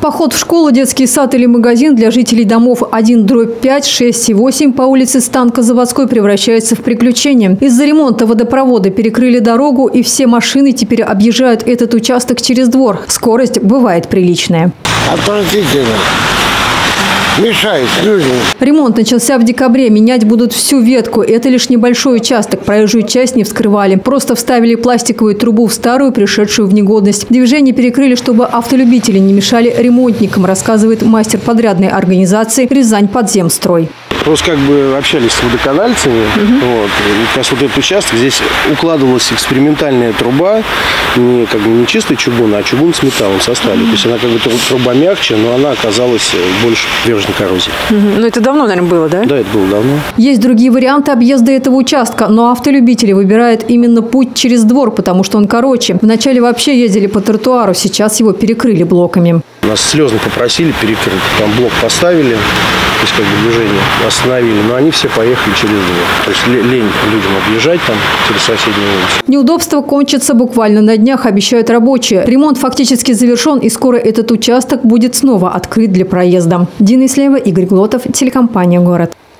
Поход в школу, детский сад или магазин для жителей домов 1/5, 6 и 8 по улице Станко-Заводской превращается в приключение. Из-за ремонта водопровода перекрыли дорогу, и все машины теперь объезжают этот участок через двор. Скорость бывает приличная. Отвратительно. Мешает людям. Ремонт начался в декабре. Менять будут всю ветку. Это лишь небольшой участок. Проезжую часть не вскрывали. Просто вставили пластиковую трубу в старую, пришедшую в негодность. Движение перекрыли, чтобы автолюбители не мешали ремонтникам, рассказывает мастер подрядной организации «Рязань-Подземстрой». Просто как бы общались с водоканальцами. Вот. И как раз вот этот участок, здесь укладывалась экспериментальная труба, не чистый чугун, а чугун с металлом со сталью. То есть она как бы труба мягче, но она оказалась больше подвержена коррозии. Но это давно, наверное, было, да? Да, это было давно. Есть другие варианты объезда этого участка, но автолюбители выбирают именно путь через двор, потому что он короче. Вначале вообще ездили по тротуару, сейчас его перекрыли блоками. Нас слезно попросили перекрыть. Там блок поставили, то есть как бы движение остановили, но они все поехали через двор. То есть лень людям объезжать там через соседнюю улицу. Неудобства кончатся буквально на днях, обещают рабочие. Ремонт фактически завершен, и скоро этот участок будет снова открыт для проезда. Дина Ислеева, Игорь Глотов, телекомпания «Город».